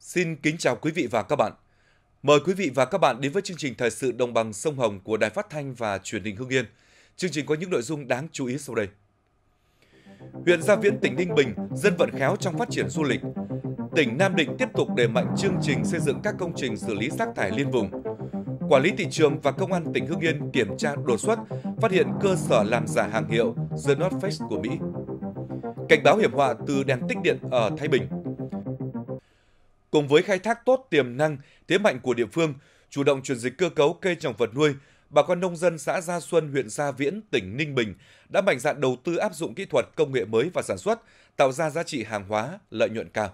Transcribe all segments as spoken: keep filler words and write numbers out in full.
Xin kính chào quý vị và các bạn. Mời quý vị và các bạn đến với chương trình Thời sự Đồng bằng sông Hồng của Đài Phát thanh và Truyền hình Hưng Yên. Chương trình có những nội dung đáng chú ý sau đây. Huyện Gia Viễn, tỉnh Ninh Bình, dân vận khéo trong phát triển du lịch. Tỉnh Nam Định tiếp tục đẩy mạnh chương trình xây dựng các công trình xử lý rác thải liên vùng. Quản lý thị trường và Công an tỉnh Hưng Yên kiểm tra đột xuất, phát hiện cơ sở làm giả hàng hiệu The North Face của Mỹ. Cảnh báo hiểm họa từ đèn tích điện ở Thái Bình. Cùng với khai thác tốt tiềm năng, thế mạnh của địa phương, chủ động chuyển dịch cơ cấu cây trồng vật nuôi, bà con nông dân xã Gia Xuân, huyện Gia Viễn, tỉnh Ninh Bình đã mạnh dạn đầu tư áp dụng kỹ thuật công nghệ mới vào sản xuất, tạo ra giá trị hàng hóa, lợi nhuận cao.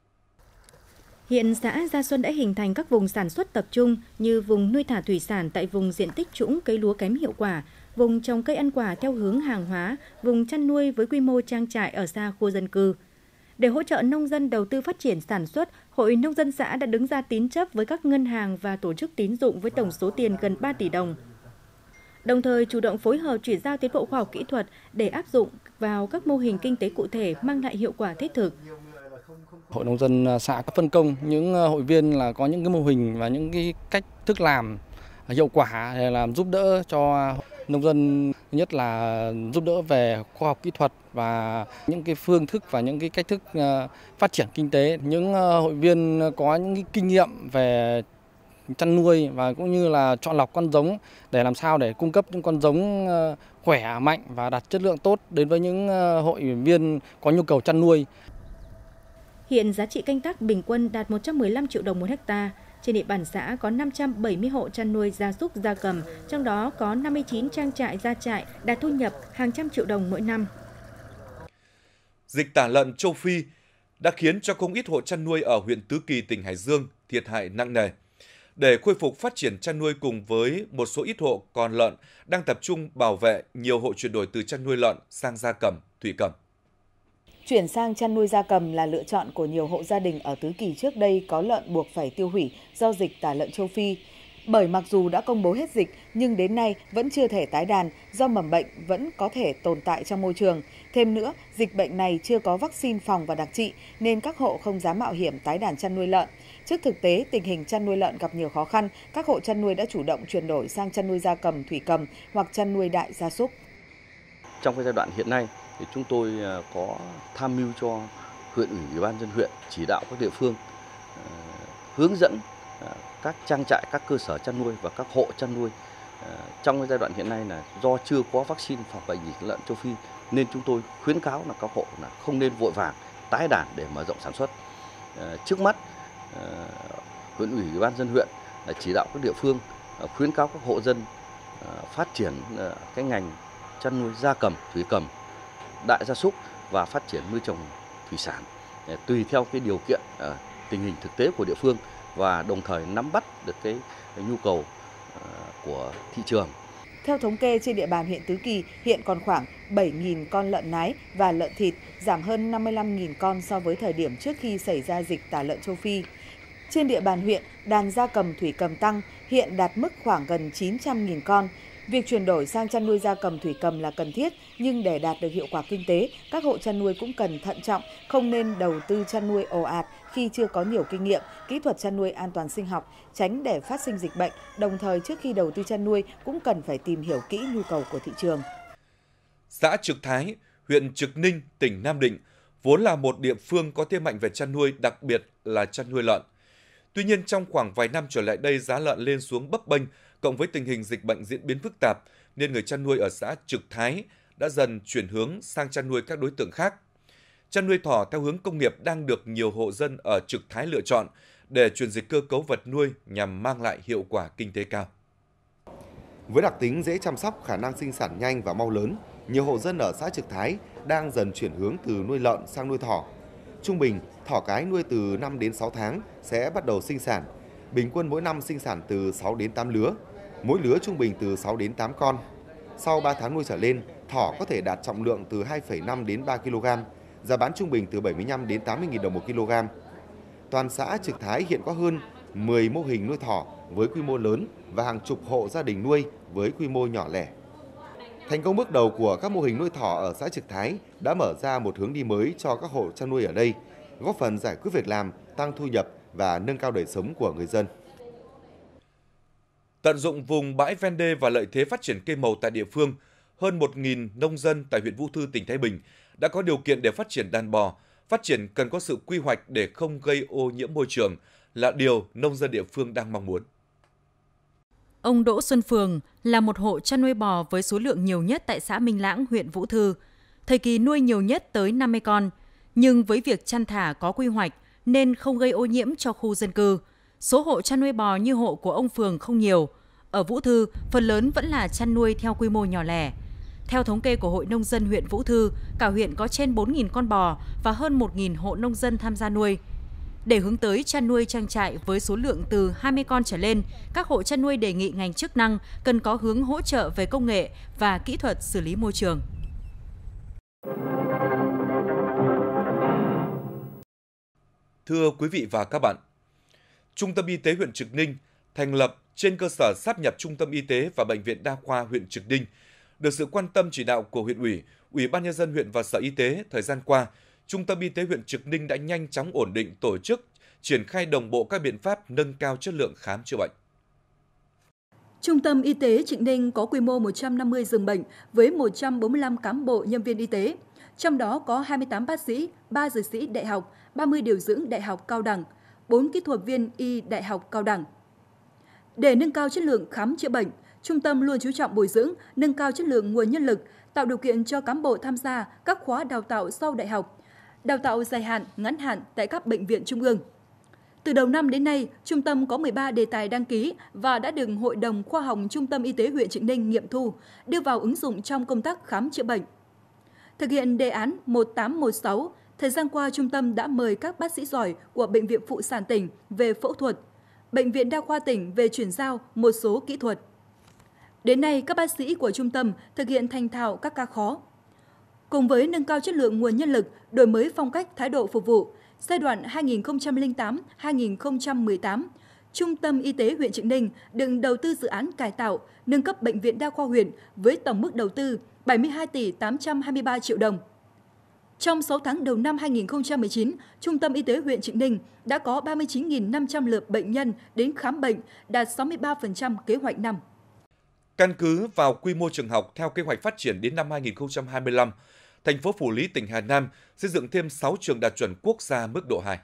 Hiện xã Gia Xuân đã hình thành các vùng sản xuất tập trung như vùng nuôi thả thủy sản tại vùng diện tích trũng cây lúa kém hiệu quả, vùng trồng cây ăn quả theo hướng hàng hóa, vùng chăn nuôi với quy mô trang trại ở xa khu dân cư. Để hỗ trợ nông dân đầu tư phát triển sản xuất, Hội Nông dân xã đã đứng ra tín chấp với các ngân hàng và tổ chức tín dụng với tổng số tiền gần ba tỷ đồng. Đồng thời chủ động phối hợp chuyển giao tiến bộ khoa học kỹ thuật để áp dụng vào các mô hình kinh tế cụ thể mang lại hiệu quả thiết thực. Hội Nông dân xã có phân công những hội viên là có những cái mô hình và những cái cách thức làm hiệu quả để làm giúp đỡ cho nông dân, nhất là giúp đỡ về khoa học kỹ thuật và những cái phương thức và những cái cách thức phát triển kinh tế. Những hội viên có những cái kinh nghiệm về chăn nuôi và cũng như là chọn lọc con giống để làm sao để cung cấp những con giống khỏe, mạnh và đạt chất lượng tốt đến với những hội viên có nhu cầu chăn nuôi. Hiện giá trị canh tác bình quân đạt một trăm mười lăm triệu đồng một hectare. Trên địa bàn xã có năm trăm bảy mươi hộ chăn nuôi gia súc gia cầm, trong đó có năm mươi chín trang trại gia trại đạt thu nhập hàng trăm triệu đồng mỗi năm. Dịch tả lợn châu Phi đã khiến cho không ít hộ chăn nuôi ở huyện Tứ Kỳ, tỉnh Hải Dương thiệt hại nặng nề. Để khôi phục phát triển chăn nuôi cùng với một số ít hộ còn lợn đang tập trung bảo vệ, nhiều hộ chuyển đổi từ chăn nuôi lợn sang gia cầm, thủy cầm. Chuyển sang chăn nuôi gia cầm là lựa chọn của nhiều hộ gia đình ở Tứ Kỳ trước đây có lợn buộc phải tiêu hủy do dịch tả lợn châu Phi. Bởi mặc dù đã công bố hết dịch nhưng đến nay vẫn chưa thể tái đàn do mầm bệnh vẫn có thể tồn tại trong môi trường. Thêm nữa, dịch bệnh này chưa có vaccine phòng và đặc trị nên các hộ không dám mạo hiểm tái đàn chăn nuôi lợn. Trước thực tế, tình hình chăn nuôi lợn gặp nhiều khó khăn, các hộ chăn nuôi đã chủ động chuyển đổi sang chăn nuôi gia cầm, thủy cầm hoặc chăn nuôi đại gia súc. Trong cái giai đoạn hiện nay, thì chúng tôi có tham mưu cho huyện ủy, ủy ban nhân dân huyện chỉ đạo các địa phương uh, hướng dẫn uh, các trang trại, các cơ sở chăn nuôi và các hộ chăn nuôi uh, trong cái giai đoạn hiện nay là do chưa có vaccine phòng bệnh dịch lợn châu Phi nên chúng tôi khuyến cáo là các hộ là không nên vội vàng tái đàn để mở rộng sản xuất. Uh, trước mắt uh, huyện ủy, ủy ban nhân dân huyện uh, chỉ đạo các địa phương uh, khuyến cáo các hộ dân uh, phát triển uh, cái ngành chăn nuôi gia cầm, thủy cầm, đại gia súc và phát triển nuôi trồng thủy sản tùy theo cái điều kiện uh, tình hình thực tế của địa phương và đồng thời nắm bắt được cái, cái nhu cầu uh, của thị trường. Theo thống kê, trên địa bàn huyện Tứ Kỳ hiện còn khoảng bảy nghìn con lợn nái và lợn thịt, giảm hơn năm mươi lăm nghìn con so với thời điểm trước khi xảy ra dịch tả lợn châu Phi. Trên địa bàn huyện, đàn gia cầm, thủy cầm tăng, hiện đạt mức khoảng gần chín trăm nghìn con. Việc chuyển đổi sang chăn nuôi gia cầm, thủy cầm là cần thiết, nhưng để đạt được hiệu quả kinh tế, các hộ chăn nuôi cũng cần thận trọng, không nên đầu tư chăn nuôi ồ ạt khi chưa có nhiều kinh nghiệm, kỹ thuật chăn nuôi an toàn sinh học, tránh để phát sinh dịch bệnh. Đồng thời, trước khi đầu tư chăn nuôi cũng cần phải tìm hiểu kỹ nhu cầu của thị trường. Xã Trực Thái, huyện Trực Ninh, tỉnh Nam Định, vốn là một địa phương có thế mạnh về chăn nuôi, đặc biệt là chăn nuôi lợn. Tuy nhiên, trong khoảng vài năm trở lại đây, giá lợn lên xuống bấp bênh, cộng với tình hình dịch bệnh diễn biến phức tạp, nên người chăn nuôi ở xã Trực Thái đã dần chuyển hướng sang chăn nuôi các đối tượng khác. Chăn nuôi thỏ theo hướng công nghiệp đang được nhiều hộ dân ở Trực Thái lựa chọn để chuyển dịch cơ cấu vật nuôi nhằm mang lại hiệu quả kinh tế cao. Với đặc tính dễ chăm sóc, khả năng sinh sản nhanh và mau lớn, nhiều hộ dân ở xã Trực Thái đang dần chuyển hướng từ nuôi lợn sang nuôi thỏ. Trung bình, thỏ cái nuôi từ năm đến sáu tháng sẽ bắt đầu sinh sản. Bình quân mỗi năm sinh sản từ sáu đến tám lứa, mỗi lứa trung bình từ sáu đến tám con. Sau ba tháng nuôi trở lên, thỏ có thể đạt trọng lượng từ hai phẩy năm đến ba ki lô gam, giá bán trung bình từ bảy mươi lăm đến tám mươi nghìn đồng một kg. Toàn xã Trực Thái hiện có hơn mười mô hình nuôi thỏ với quy mô lớn và hàng chục hộ gia đình nuôi với quy mô nhỏ lẻ. Thành công bước đầu của các mô hình nuôi thỏ ở xã Trực Thái đã mở ra một hướng đi mới cho các hộ chăn nuôi ở đây. góp phần giải quyết việc làm, tăng thu nhập và nâng cao đời sống của người dân. Tận dụng vùng bãi ven đê và lợi thế phát triển cây màu tại địa phương, hơn một nghìn nông dân tại huyện Vũ Thư, tỉnh Thái Bình đã có điều kiện để phát triển đàn bò. Phát triển cần có sự quy hoạch để không gây ô nhiễm môi trường là điều nông dân địa phương đang mong muốn. Ông Đỗ Xuân Phường là một hộ chăn nuôi bò với số lượng nhiều nhất tại xã Minh Lãng, huyện Vũ Thư. Thời kỳ nuôi nhiều nhất tới năm mươi con, nhưng với việc chăn thả có quy hoạch nên không gây ô nhiễm cho khu dân cư. Số hộ chăn nuôi bò như hộ của ông Phường không nhiều. Ở Vũ Thư, phần lớn vẫn là chăn nuôi theo quy mô nhỏ lẻ. Theo thống kê của Hội Nông dân huyện Vũ Thư, cả huyện có trên bốn nghìn con bò và hơn một nghìn hộ nông dân tham gia nuôi. Để hướng tới chăn nuôi trang trại với số lượng từ hai mươi con trở lên, các hộ chăn nuôi đề nghị ngành chức năng cần có hướng hỗ trợ về công nghệ và kỹ thuật xử lý môi trường. Thưa quý vị và các bạn, Trung tâm Y tế huyện Trực Ninh thành lập trên cơ sở sáp nhập Trung tâm Y tế và Bệnh viện Đa khoa huyện Trực Ninh. Được sự quan tâm chỉ đạo của huyện ủy, Ủy ban Nhân dân huyện và Sở Y tế, thời gian qua, Trung tâm Y tế huyện Trực Ninh đã nhanh chóng ổn định tổ chức, triển khai đồng bộ các biện pháp nâng cao chất lượng khám chữa bệnh. Trung tâm Y tế Trực Ninh có quy mô một trăm năm mươi giường bệnh với một trăm bốn mươi lăm cán bộ nhân viên y tế, trong đó có hai mươi tám bác sĩ, ba dược sĩ đại học, ba mươi điều dưỡng đại học cao đẳng, bốn kỹ thuật viên y đại học cao đẳng. Để nâng cao chất lượng khám chữa bệnh, Trung tâm luôn chú trọng bồi dưỡng, nâng cao chất lượng nguồn nhân lực, tạo điều kiện cho cán bộ tham gia các khóa đào tạo sau đại học, đào tạo dài hạn, ngắn hạn tại các bệnh viện trung ương. Từ đầu năm đến nay, Trung tâm có mười ba đề tài đăng ký và đã được Hội đồng Khoa học Trung tâm Y tế huyện Trực Ninh nghiệm thu, đưa vào ứng dụng trong công tác khám chữa bệnh. Thực hiện đề án một tám một sáu, thời gian qua Trung tâm đã mời các bác sĩ giỏi của Bệnh viện Phụ sản tỉnh về phẫu thuật, Bệnh viện Đa khoa tỉnh về chuyển giao một số kỹ thuật. Đến nay, các bác sĩ của Trung tâm thực hiện thành thạo các ca khó. Cùng với nâng cao chất lượng nguồn nhân lực, đổi mới phong cách thái độ phục vụ, giai đoạn hai nghìn không trăm lẻ tám đến hai nghìn không trăm mười tám, Trung tâm Y tế huyện Trực Ninh được đầu tư dự án cải tạo, nâng cấp Bệnh viện Đa khoa huyện với tổng mức đầu tư bảy mươi hai tỷ tám trăm hai mươi ba triệu đồng. Trong sáu tháng đầu năm hai nghìn không trăm mười chín, Trung tâm Y tế huyện Trực Ninh đã có ba mươi chín nghìn năm trăm lượt bệnh nhân đến khám bệnh, đạt sáu mươi ba phần trăm kế hoạch năm. Căn cứ vào quy mô trường học theo kế hoạch phát triển đến năm hai nghìn không trăm hai mươi lăm, thành phố Phủ Lý, tỉnh Hà Nam xây dựng thêm sáu trường đạt chuẩn quốc gia mức độ hai.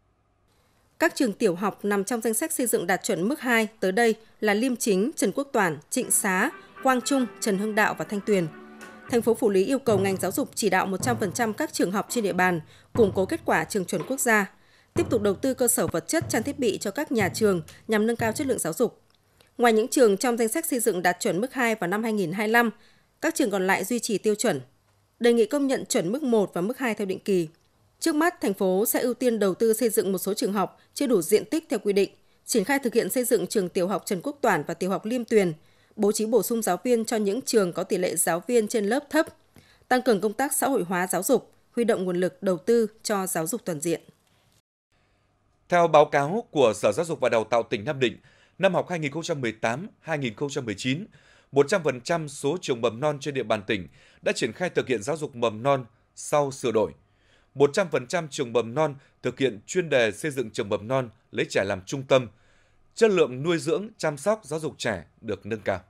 Các trường tiểu học nằm trong danh sách xây dựng đạt chuẩn mức hai tới đây là Liêm Chính, Trần Quốc Toản, Trịnh Xá, Quang Trung, Trần Hưng Đạo và Thanh Tuyền. Thành phố Phủ Lý yêu cầu ngành giáo dục chỉ đạo một trăm phần trăm các trường học trên địa bàn củng cố kết quả trường chuẩn quốc gia, tiếp tục đầu tư cơ sở vật chất, trang thiết bị cho các nhà trường nhằm nâng cao chất lượng giáo dục. Ngoài những trường trong danh sách xây dựng đạt chuẩn mức hai vào năm hai nghìn không trăm hai mươi lăm, các trường còn lại duy trì tiêu chuẩn, đề nghị công nhận chuẩn mức một và mức hai theo định kỳ. Trước mắt, thành phố sẽ ưu tiên đầu tư xây dựng một số trường học chưa đủ diện tích theo quy định, triển khai thực hiện xây dựng trường tiểu học Trần Quốc Toản và tiểu học Liêm Tuyền, bố trí bổ sung giáo viên cho những trường có tỷ lệ giáo viên trên lớp thấp, tăng cường công tác xã hội hóa giáo dục, huy động nguồn lực đầu tư cho giáo dục toàn diện. Theo báo cáo của Sở Giáo dục và Đào tạo tỉnh Nam Định, năm học hai nghìn không trăm mười tám hai nghìn không trăm mười chín, một trăm phần trăm số trường mầm non trên địa bàn tỉnh đã triển khai thực hiện giáo dục mầm non sau sửa đổi. một trăm phần trăm trường mầm non thực hiện chuyên đề xây dựng trường mầm non lấy trẻ làm trung tâm. Chất lượng nuôi dưỡng, chăm sóc, giáo dục trẻ được nâng cao.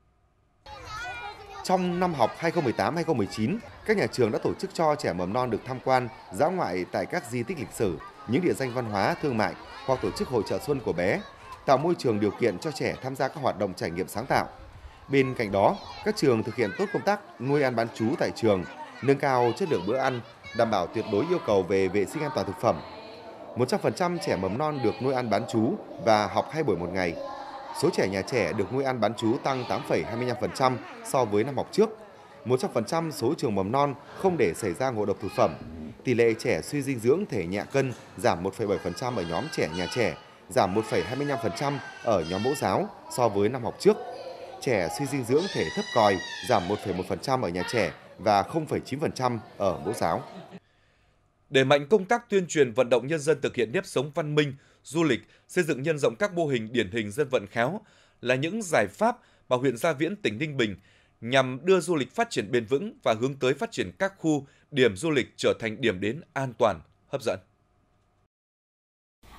Trong năm học hai nghìn không trăm mười tám hai nghìn không trăm mười chín, các nhà trường đã tổ chức cho trẻ mầm non được tham quan, dã ngoại tại các di tích lịch sử, những địa danh văn hóa, thương mại hoặc tổ chức hội chợ xuân của bé, tạo môi trường điều kiện cho trẻ tham gia các hoạt động trải nghiệm sáng tạo. Bên cạnh đó, các trường thực hiện tốt công tác nuôi ăn bán trú tại trường, nâng cao chất lượng bữa ăn, đảm bảo tuyệt đối yêu cầu về vệ sinh an toàn thực phẩm. một trăm phần trăm trẻ mầm non được nuôi ăn bán trú và học hai buổi một ngày. Số trẻ nhà trẻ được nuôi ăn bán trú tăng tám phẩy hai mươi lăm phần trăm so với năm học trước. một trăm phần trăm số trường mầm non không để xảy ra ngộ độc thực phẩm. Tỷ lệ trẻ suy dinh dưỡng thể nhẹ cân giảm một phẩy bảy phần trăm ở nhóm trẻ nhà trẻ, giảm một phẩy hai mươi lăm phần trăm ở nhóm mẫu giáo so với năm học trước. Trẻ suy dinh dưỡng thể thấp còi giảm một phẩy một phần trăm ở nhà trẻ và không phẩy chín phần trăm ở mẫu giáo. Đẩy mạnh công tác tuyên truyền vận động nhân dân thực hiện nếp sống văn minh, du lịch, xây dựng nhân rộng các mô hình điển hình dân vận khéo là những giải pháp mà huyện Gia Viễn, tỉnh Ninh Bình nhằm đưa du lịch phát triển bền vững và hướng tới phát triển các khu, điểm du lịch trở thành điểm đến an toàn, hấp dẫn.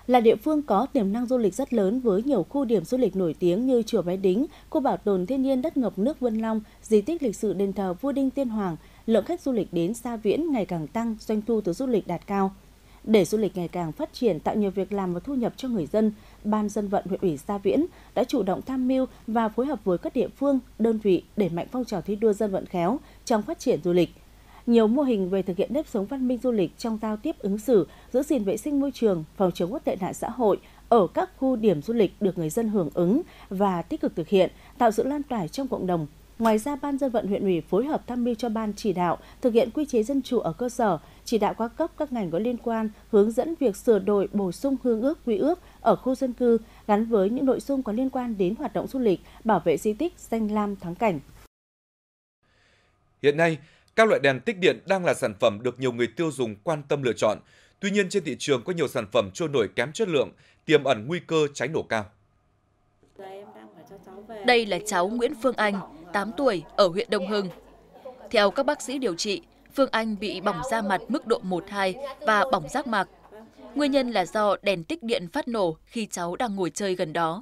Là địa phương có tiềm năng du lịch rất lớn với nhiều khu điểm du lịch nổi tiếng như Chùa Bái Đính, khu bảo tồn thiên nhiên đất ngập nước Vân Long, di tích lịch sử đền thờ Vua Đinh Tiên Hoàng, lượng khách du lịch đến Sa Viễn ngày càng tăng, doanh thu từ du lịch đạt cao. Để du lịch ngày càng phát triển, tạo nhiều việc làm và thu nhập cho người dân, Ban Dân vận huyện ủy Sa Viễn đã chủ động tham mưu và phối hợp với các địa phương, đơn vị đẩy mạnh phong trào thi đua dân vận khéo trong phát triển du lịch. Nhiều mô hình về thực hiện nếp sống văn minh du lịch trong giao tiếp ứng xử, giữ gìn vệ sinh môi trường, phòng chống các tệ nạn xã hội ở các khu điểm du lịch được người dân hưởng ứng và tích cực thực hiện, tạo sự lan tỏa trong cộng đồng. Ngoài ra, Ban Dân vận huyện ủy phối hợp tham mưu cho Ban chỉ đạo thực hiện quy chế dân chủ ở cơ sở, chỉ đạo các cấp các ngành có liên quan hướng dẫn việc sửa đổi, bổ sung hương ước, quy ước ở khu dân cư gắn với những nội dung có liên quan đến hoạt động du lịch, bảo vệ di tích, danh lam thắng cảnh. Hiện nay, các loại đèn tích điện đang là sản phẩm được nhiều người tiêu dùng quan tâm lựa chọn. Tuy nhiên, trên thị trường có nhiều sản phẩm trôi nổi kém chất lượng, tiềm ẩn nguy cơ cháy nổ cao. Đây là cháu Nguyễn Phương Anh, tám tuổi, ở huyện Đông Hưng. Theo các bác sĩ điều trị, Phương Anh bị bỏng da mặt mức độ một hai và bỏng giác mạc. Nguyên nhân là do đèn tích điện phát nổ khi cháu đang ngồi chơi gần đó.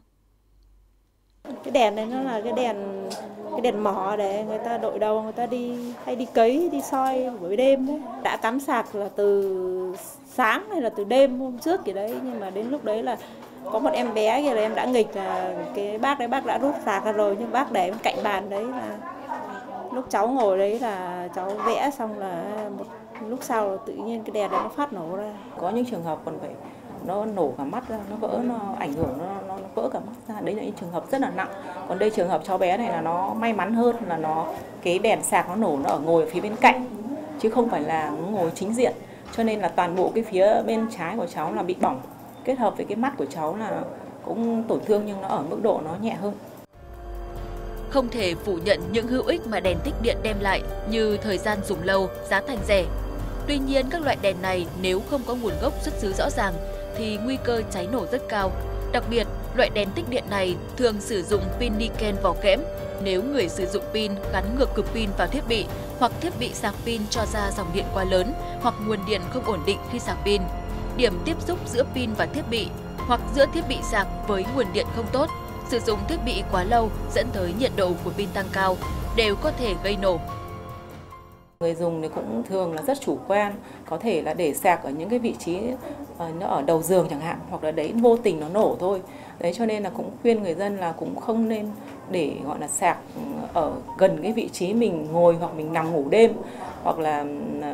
Cái đèn này nó là cái đèn cái đèn mỏ để người ta đội đầu, người ta đi hay đi cấy, đi soi buổi đêm ấy. Đã cắm sạc là từ sáng hay là từ đêm hôm trước gì đấy, nhưng mà đến lúc đấy là có một em bé kia là em đã nghịch là cái bác đấy bác đã rút sạc ra rồi, nhưng bác để bên cạnh bàn đấy là lúc cháu ngồi đấy là cháu vẽ xong là một lúc sau là tự nhiên cái đèn đấy nó phát nổ ra. Có những trường hợp còn phải nó nổ cả mắt ra, nó vỡ, nó ảnh hưởng, nó, nó, nó vỡ cả mắt ra. Đấy là những trường hợp rất là nặng. Còn đây trường hợp cháu bé này là nó may mắn hơn là nó cái đèn sạc nó nổ nó ở ngồi ở phía bên cạnh chứ không phải là nó ngồi chính diện, cho nên là toàn bộ cái phía bên trái của cháu là bị bỏng, kết hợp với cái mắt của cháu là cũng tổn thương nhưng nó ở mức độ nó nhẹ hơn. Không thể phủ nhận những hữu ích mà đèn tích điện đem lại như thời gian dùng lâu, giá thành rẻ. Tuy nhiên, các loại đèn này nếu không có nguồn gốc xuất xứ rõ ràng thì nguy cơ cháy nổ rất cao. Đặc biệt, loại đèn tích điện này thường sử dụng pin niken vỏ kẽm. Nếu người sử dụng pin gắn ngược cực pin vào thiết bị hoặc thiết bị sạc pin cho ra dòng điện quá lớn hoặc nguồn điện không ổn định khi sạc pin, điểm tiếp xúc giữa pin và thiết bị hoặc giữa thiết bị sạc với nguồn điện không tốt, sử dụng thiết bị quá lâu dẫn tới nhiệt độ của pin tăng cao đều có thể gây nổ. Người dùng thì cũng thường là rất chủ quan, có thể là để sạc ở những cái vị trí nó ở đầu giường chẳng hạn, hoặc là đấy vô tình nó nổ thôi. Đấy cho nên là cũng khuyên người dân là cũng không nên để gọi là sạc ở gần cái vị trí mình ngồi hoặc mình nằm ngủ đêm, hoặc là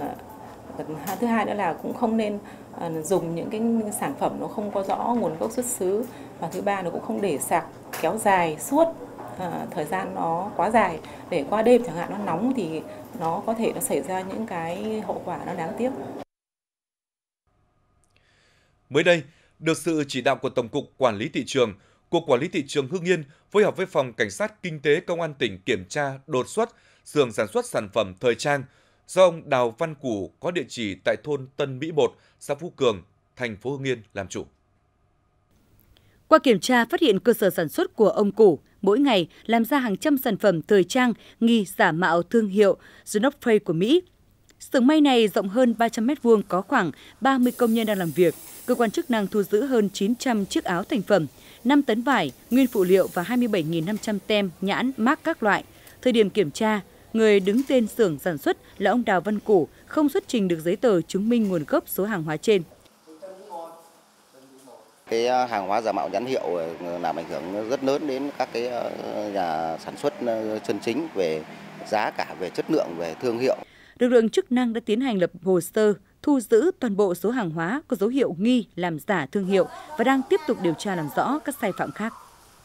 thứ hai nữa là cũng không nên dùng những cái sản phẩm nó không có rõ nguồn gốc xuất xứ, và thứ ba nó cũng không để sạc kéo dài suốt à, thời gian nó quá dài, để qua đêm chẳng hạn nó nóng thì nó có thể nó xảy ra những cái hậu quả nó đáng tiếc. Mới đây, được sự chỉ đạo của Tổng cục Quản lý thị trường, Cục Quản lý thị trường Hưng Yên phối hợp với Phòng Cảnh sát Kinh tế Công an tỉnh kiểm tra đột xuất xưởng sản xuất sản phẩm thời trang do ông Đào Văn Củ có địa chỉ tại thôn Tân Mỹ một, xã Phú Cường, thành phố Hưng Yên làm chủ. Qua kiểm tra phát hiện cơ sở sản xuất của ông Củ mỗi ngày làm ra hàng trăm sản phẩm thời trang nghi giả mạo thương hiệu The North Face của Mỹ. Xưởng may này rộng hơn ba trăm mét vuông, có khoảng ba mươi công nhân đang làm việc. Cơ quan chức năng thu giữ hơn chín trăm chiếc áo thành phẩm, năm tấn vải, nguyên phụ liệu và hai mươi bảy nghìn năm trăm tem, nhãn, mác các loại. Thời điểm kiểm tra, người đứng tên xưởng sản xuất là ông Đào Văn Củ không xuất trình được giấy tờ chứng minh nguồn gốc số hàng hóa trên. Cái hàng hóa giả mạo nhãn hiệu làm ảnh hưởng rất lớn đến các cái nhà sản xuất chân chính về giá cả, về chất lượng, về thương hiệu. Lực lượng chức năng đã tiến hành lập hồ sơ, thu giữ toàn bộ số hàng hóa có dấu hiệu nghi làm giả thương hiệu và đang tiếp tục điều tra làm rõ các sai phạm khác.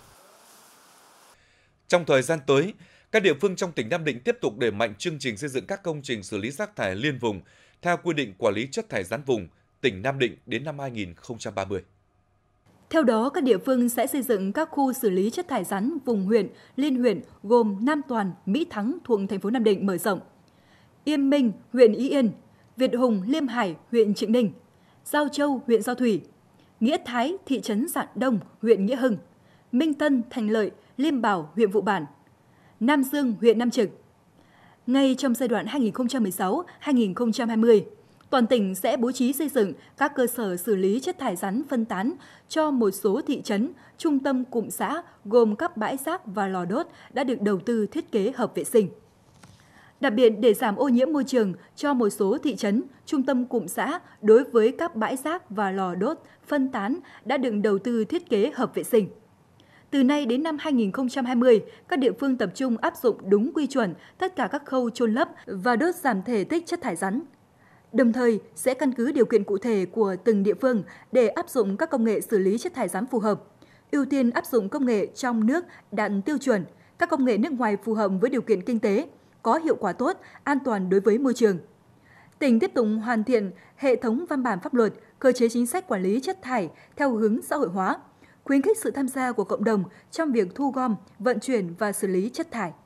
Trong thời gian tới, các địa phương trong tỉnh Nam Định tiếp tục đẩy mạnh chương trình xây dựng các công trình xử lý rác thải liên vùng theo quy định quản lý chất thải rắn vùng tỉnh Nam Định đến năm hai nghìn không trăm ba mươi. Theo đó, các địa phương sẽ xây dựng các khu xử lý chất thải rắn vùng huyện, liên huyện gồm Nam Toàn, Mỹ Thắng thuộc thành phố Nam Định mở rộng, Yên Minh, huyện Ý Yên, Việt Hùng, Liêm Hải, huyện Trịnh Ninh, Giao Châu, huyện Giao Thủy, Nghĩa Thái, thị trấn Rạng Đông, huyện Nghĩa Hưng, Minh Tân, Thành Lợi, Liêm Bảo, huyện Vụ Bản, Nam Dương, huyện Nam Trực. Ngay trong giai đoạn hai nghìn không trăm mười sáu đến hai nghìn không trăm hai mươi, Toàn tỉnh sẽ bố trí xây dựng các cơ sở xử lý chất thải rắn phân tán cho một số thị trấn, trung tâm cụm xã gồm các bãi rác và lò đốt đã được đầu tư thiết kế hợp vệ sinh. Đặc biệt, để giảm ô nhiễm môi trường cho một số thị trấn, trung tâm cụm xã đối với các bãi rác và lò đốt phân tán đã được đầu tư thiết kế hợp vệ sinh. Từ nay đến năm hai nghìn không trăm hai mươi, các địa phương tập trung áp dụng đúng quy chuẩn tất cả các khâu chôn lấp và đốt giảm thể tích chất thải rắn. Đồng thời, sẽ căn cứ điều kiện cụ thể của từng địa phương để áp dụng các công nghệ xử lý chất thải rắn phù hợp, ưu tiên áp dụng công nghệ trong nước đạt tiêu chuẩn, các công nghệ nước ngoài phù hợp với điều kiện kinh tế, có hiệu quả tốt, an toàn đối với môi trường. Tỉnh tiếp tục hoàn thiện hệ thống văn bản pháp luật, cơ chế chính sách quản lý chất thải theo hướng xã hội hóa, khuyến khích sự tham gia của cộng đồng trong việc thu gom, vận chuyển và xử lý chất thải.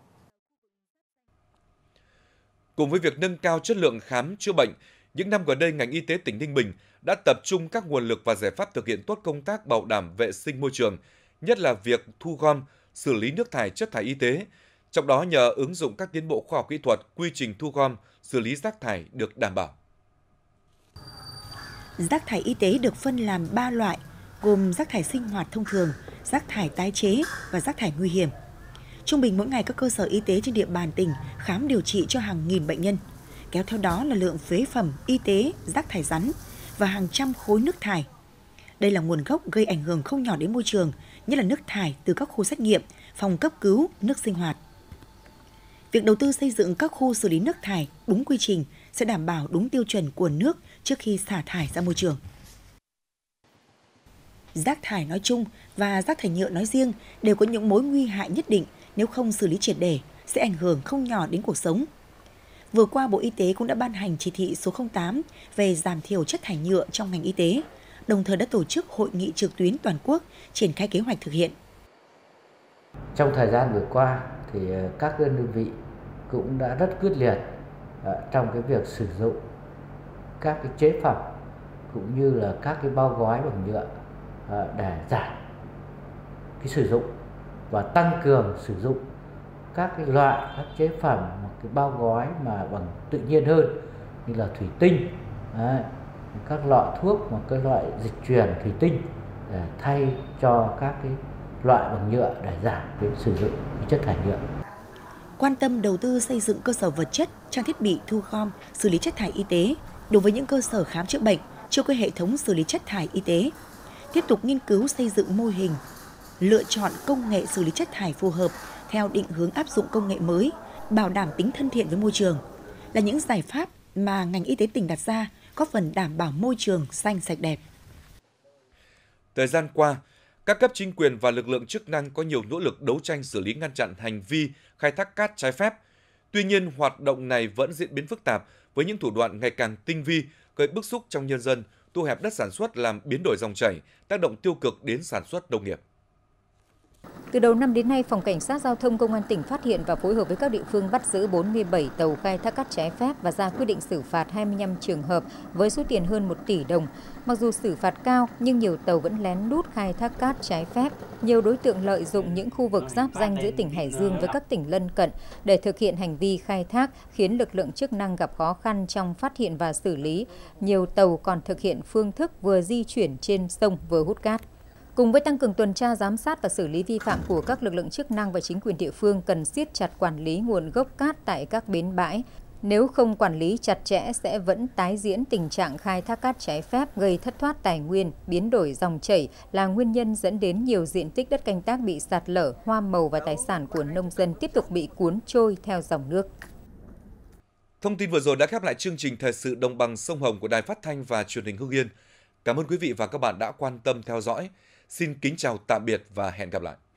Cùng với việc nâng cao chất lượng khám chữa bệnh, những năm gần đây ngành y tế tỉnh Ninh Bình đã tập trung các nguồn lực và giải pháp thực hiện tốt công tác bảo đảm vệ sinh môi trường, nhất là việc thu gom, xử lý nước thải, chất thải y tế. Trong đó nhờ ứng dụng các tiến bộ khoa học kỹ thuật, quy trình thu gom, xử lý rác thải được đảm bảo. Rác thải y tế được phân làm ba loại, gồm rác thải sinh hoạt thông thường, rác thải tái chế và rác thải nguy hiểm. Trung bình mỗi ngày các cơ sở y tế trên địa bàn tỉnh khám điều trị cho hàng nghìn bệnh nhân. Kéo theo đó là lượng phế phẩm y tế, rác thải rắn và hàng trăm khối nước thải. Đây là nguồn gốc gây ảnh hưởng không nhỏ đến môi trường, như là nước thải từ các khu xét nghiệm, phòng cấp cứu, nước sinh hoạt. Việc đầu tư xây dựng các khu xử lý nước thải đúng quy trình sẽ đảm bảo đúng tiêu chuẩn của nước trước khi xả thải ra môi trường. Rác thải nói chung và rác thải nhựa nói riêng đều có những mối nguy hại nhất định, nếu không xử lý triệt để sẽ ảnh hưởng không nhỏ đến cuộc sống. Vừa qua, Bộ Y tế cũng đã ban hành chỉ thị số không tám về giảm thiểu chất thải nhựa trong ngành y tế, đồng thời đã tổ chức hội nghị trực tuyến toàn quốc triển khai kế hoạch thực hiện. Trong thời gian vừa qua thì các đơn vị cũng đã rất quyết liệt trong cái việc sử dụng các cái chế phẩm cũng như là các cái bao gói bằng nhựa để giảm cái sử dụng và tăng cường sử dụng các cái loại các chế phẩm một cái bao gói mà bằng tự nhiên hơn, như là thủy tinh, đấy, các lọ thuốc một cái loại dịch truyền thủy tinh để thay cho các cái loại bằng nhựa để giảm cái sử dụng chất thải nhựa. Quan tâm đầu tư xây dựng cơ sở vật chất, trang thiết bị thu gom, xử lý chất thải y tế đối với những cơ sở khám chữa bệnh chưa có hệ thống xử lý chất thải y tế. Tiếp tục nghiên cứu xây dựng mô hình, lựa chọn công nghệ xử lý chất thải phù hợp theo định hướng áp dụng công nghệ mới, bảo đảm tính thân thiện với môi trường là những giải pháp mà ngành y tế tỉnh đặt ra, góp phần đảm bảo môi trường xanh sạch đẹp. Thời gian qua, các cấp chính quyền và lực lượng chức năng có nhiều nỗ lực đấu tranh xử lý ngăn chặn hành vi khai thác cát trái phép. Tuy nhiên, hoạt động này vẫn diễn biến phức tạp với những thủ đoạn ngày càng tinh vi, gây bức xúc trong nhân dân, thu hẹp đất sản xuất làm biến đổi dòng chảy, tác động tiêu cực đến sản xuất nông nghiệp. Từ đầu năm đến nay, Phòng Cảnh sát Giao thông Công an tỉnh phát hiện và phối hợp với các địa phương bắt giữ bốn mươi bảy tàu khai thác cát trái phép và ra quyết định xử phạt hai mươi lăm trường hợp với số tiền hơn một tỷ đồng. Mặc dù xử phạt cao nhưng nhiều tàu vẫn lén lút khai thác cát trái phép. Nhiều đối tượng lợi dụng những khu vực giáp ranh giữa tỉnh Hải Dương với các tỉnh lân cận để thực hiện hành vi khai thác, khiến lực lượng chức năng gặp khó khăn trong phát hiện và xử lý. Nhiều tàu còn thực hiện phương thức vừa di chuyển trên sông vừa hút cát. Cùng với tăng cường tuần tra, giám sát và xử lý vi phạm của các lực lượng chức năng và chính quyền địa phương cần siết chặt quản lý nguồn gốc cát tại các bến bãi. Nếu không quản lý chặt chẽ sẽ vẫn tái diễn tình trạng khai thác cát trái phép, gây thất thoát tài nguyên, biến đổi dòng chảy là nguyên nhân dẫn đến nhiều diện tích đất canh tác bị sạt lở, hoa màu và tài sản của nông dân tiếp tục bị cuốn trôi theo dòng nước. Thông tin vừa rồi đã khép lại chương trình Thời sự Đồng bằng sông Hồng của Đài Phát thanh và Truyền hình Hưng Yên. Cảm ơn quý vị và các bạn đã quan tâm theo dõi. Xin kính chào tạm biệt và hẹn gặp lại.